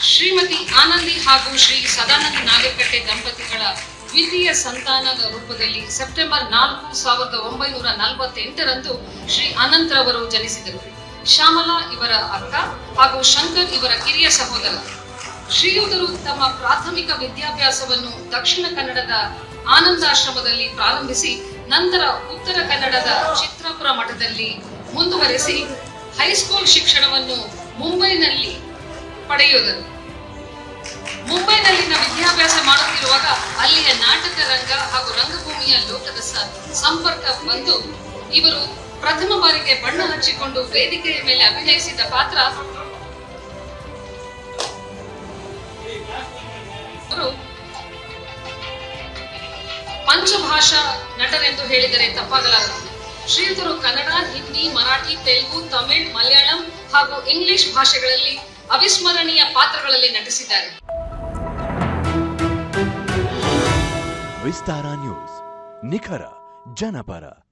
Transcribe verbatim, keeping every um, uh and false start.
ಶ್ರೀಮತಿ ಆನಂದಿ ಹಾಗೂ ಶ್ರೀ ಸದಾನಂದ ನಾಗಕಟ್ಟೆ ದಂಪತಿಗಳ ದ್ವಿತೀಯ ಸಂತಾನದ ರೂಪದಲ್ಲಿ ಸೆಪ್ಟೆಂಬರ್ ನಾಲ್ಕು ಸಾವಿರದ ಒಂಬೈನೂರ ನಲವತ್ತೆಂಟರಂದು ಶ್ರೀ ಅನಂತ್ ರವರು ಜನಿಸಿದರು. ಶ್ಯಾಮಲಾ ಇವರ ಅಕ್ಕ ಹಾಗೂ ಶಂಕರ್ ಇವರ ಕಿರಿಯ ಸಹೋದರ. ಶ್ರೀಯುತರು ತಮ್ಮ ಪ್ರಾಥಮಿಕ ವಿದ್ಯಾಭ್ಯಾಸವನ್ನು ದಕ್ಷಿಣ ಕನ್ನಡದ ಆನಂದಾಶ್ರಮದಲ್ಲಿ ಪ್ರಾರಂಭಿಸಿ ನಂತರ ಉತ್ತರ ಕನ್ನಡದ ಚಿತ್ರಪುರ ಮಠದಲ್ಲಿ ಮುಂದುವರೆಸಿ ಹೈಸ್ಕೂಲ್ ಶಿಕ್ಷಣವನ್ನು ಮುಂಬೈನಲ್ಲಿ ಪಡೆಯುವುದರು. ಮುಂಬೈನಲ್ಲಿನ ವಿದ್ಯಾಭ್ಯಾಸ ಮಾಡುತ್ತಿರುವಾಗ ಅಲ್ಲಿಯ ನಾಟಕ ರಂಗ ಹಾಗೂ ರಂಗಭೂಮಿಯ ಲೋಕದ ಸಂಪರ್ಕ ಬಂದು ಇವರು ಪ್ರಥಮ ಬಾರಿಗೆ ಬಣ್ಣ ಹಚ್ಚಿಕೊಂಡು ವೇದಿಕೆಯ ಮೇಲೆ ಅಭಿನಯಿಸಿದ ಪಾತ್ರ ಪಂಚಭಾಷಾ ನಟರೆಂದು ಹೇಳಿದರೆ ತಪ್ಪಾಗಲಾರದು. ಶ್ರೀಯುತರು ಕನ್ನಡ, ಹಿಂದಿ, ಮರಾಠಿ, ತೆಲುಗು, ತಮಿಳ್, ಮಲಯಾಳಂ ಹಾಗೂ ಇಂಗ್ಲಿಷ್ ಭಾಷೆಗಳಲ್ಲಿ ಅವಿಸ್ಮರಣೀಯ ಪಾತ್ರಗಳಲ್ಲಿ ನಟಿಸಿದ್ದಾರೆ. ವಿಸ್ತಾರ ನ್ಯೂಸ್, ನಿಖರ ಜನಪರ.